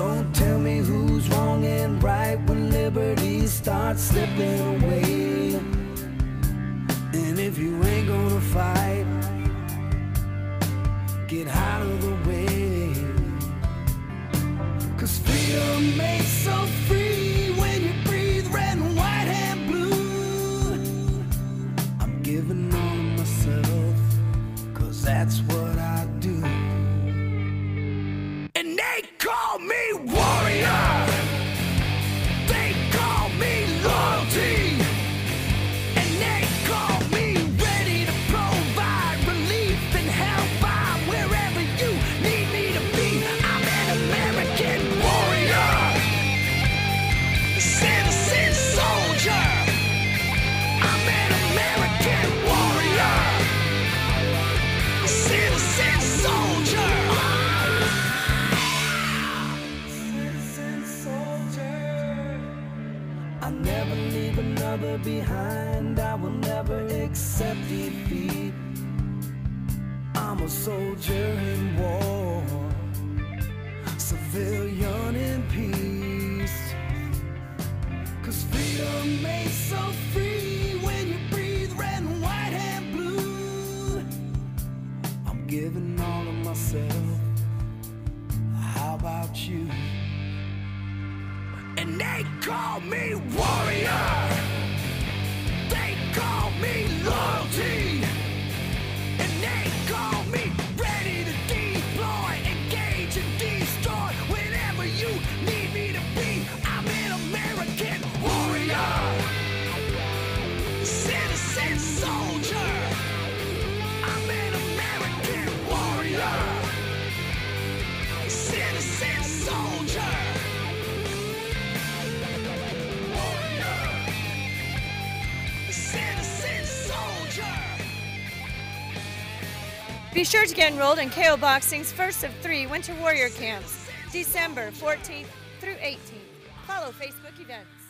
don't tell me who's wrong and right when liberty starts slipping away. And if you ain't gonna fight, get out of the way. 'Cause freedom makes so free when you breathe red and white and blue. I'm giving all of myself, 'cause that's what I do. And they call me warrior, they call me loyalty, and they call me ready to provide relief and help by wherever you need me to be. I'm an American warrior, citizen soldier. I'm an American warrior, citizen soldier. Citizen soldier. I'll never leave another behind. I will never accept defeat. I'm a soldier in war, civilian in peace. 'Cause freedom makes so free when you breathe red and white and blue. I'm giving all of myself. How about you? And they call me warrior, they call me loyalty, and they call me ready to deploy, engage and destroy whenever you need me to be. I'm an American warrior, citizen soldier. I'm an American warrior, citizen soldier. Warrior, citizen soldier. Be sure to get enrolled in KO Boxing's first of 3 Winter Warrior Camps, December 14th through 18th. Follow Facebook events.